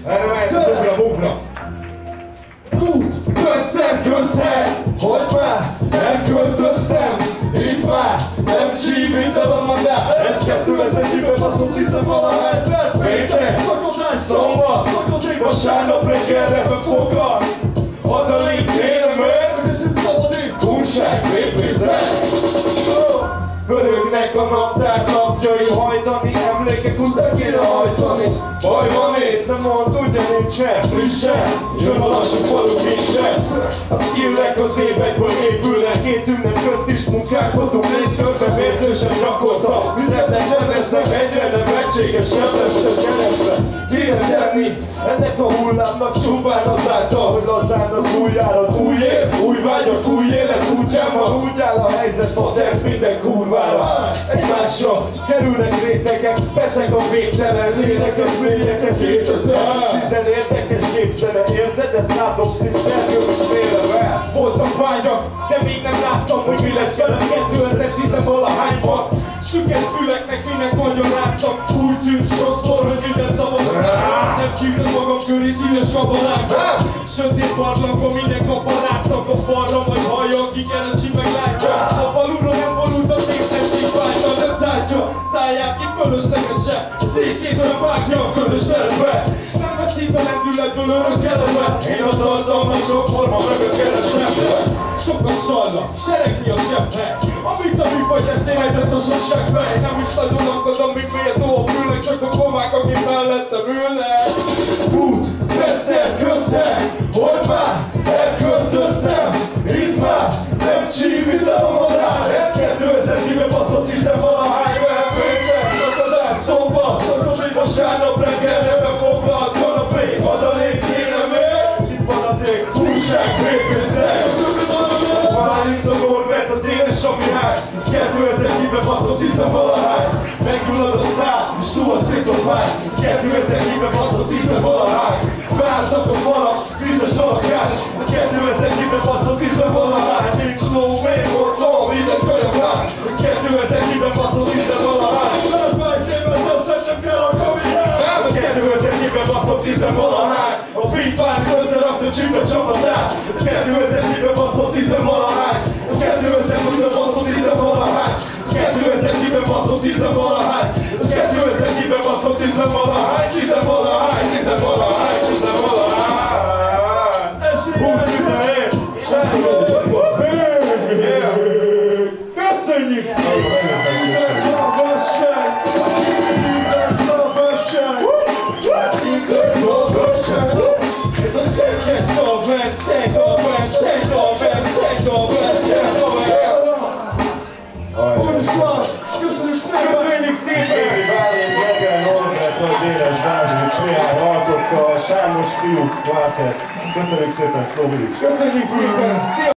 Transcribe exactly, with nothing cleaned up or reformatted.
Erre megy az ugra-bugra. Út, közszer, közhely, hagyd már, elköltöztem. Itt már nem csípítem a mandát. Ez kétezer-egyben baszott, hiszem valahány lett. Péntek, szakadás, szombat, vasárnap reggelre befoglal. Add a link, kérem meg, kunság, lépészel. Pörögnek a naptár napjai, hajdani emlékek után kéne hajtani. Baj van itt, nem mond, ugye nincsen frissen, jön a lassú falu kincsen. A skillek az évekből épülnek, két ünnep közt is munkálkodunk, nézd körbe vérzősen gyakorta. Mindennek neveznek, egyre nem egységesen lesz a keresztbe. Kéne tenni ennek a hullámnak csupán azáltal, hogy lazán az új árat, új év, új vágyak, új élet útjában. Úgy áll a helyzet, modern minden kurvára. Egymásra kerülnek rétegek, pecek a végtelen lélek, ez ményeket kétezer-tíz érdekes képzene, érzed? Ezt látom szint eljöm, és félrevel. Voltak vágyak, de még nem láttam, hogy mi lesz velem kétezer-tíz-valahányban. Süket füleknek minek magyaráztam, úgy tűnt sokszor, hogy minden szavaz rám. Nem kívül magam köré színes kabalákban. Sötét barlangban minden kaparáztak a falra, majd hallja, aki keresi meg látja. A falura nem vonult a képnetség vágyta, nem tárgya száját ki fölöslegesen. Sztékézben vágja a közös terepbe. Nem veszít a lendületből örök eleve. Én a tartalmat sok forma mögött keresem. Sok a salla, seregni a zsebhely. Amit a műfajtestén ejtett a sosságfej. Nem is nagyon akadom, míg méltó a fülnek, csak a komák, akik mellettem ülnek. Út, közszer, közszer, hogy már elköltöztem. Itt már nem csípítem a madár. Ez kétezer-tízben baszott, hiszen valahány verpéntek. Szakadás, szombat, vasárnap reggelre befoglalt kanapé. Adalék kéne még, itt maradék, újság, végőzeg. Válint a Norbert, a Dénes a Mihály. Ez kétezer-tízben baszott, hiszen valahány. Meggyullad a szár, és túl a szétos vágy. Ez kétezer-tízben baszott, hiszen valahány. Beáznak a falak, vízes alakás. Ez kétezer-tízben baszott, hiszen valahány. Nincs ló, még volt ló, minden kajavás. Ez kétezer-tízben baszott, hiszen valahány. Nem megképpen, de szerintem kell a kaviár. Ez kétezer-tízben baszott, hiszen valahány. A beatpár összerakta csípbe csapatát. Ez kétezer-tízben baszott, hiszen valahány. Ez kétezer-tízben baszott, hiszen valahány. Ez kétezer-tízben baszott, hiszen valahány. Ez kétezer-tízben baszott, hiszen valahány. Hiszen valahány, hiszen valahány, hiszen valahány. húsz tizenhét! Köszönjük szépen! Igaz a verseny! Igaz a verseny! Igaz a verseny! Ez a székes a verseny, a verseny, a verseny, a verseny, a verseny! Úgy is van! Köszönjük szépen! Köszönjük szépen! Bálint, Reggel, Norbert, a Dénes, Bázsik, Mihály, Halkokkal, Sámos fiúk, Várket. Köszönjük szépen, Szlovi! Köszönjük szépen!